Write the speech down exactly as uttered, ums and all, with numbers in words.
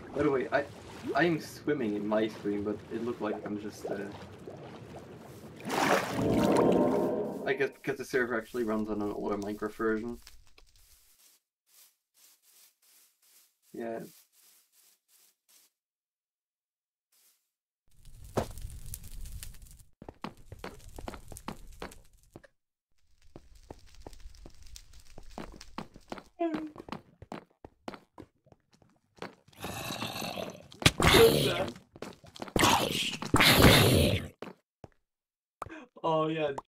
By the way, I I'm swimming in my screen, but it looked like I'm just. Uh... I guess because the server actually runs on an older Minecraft version. Yeah. Oh yeah.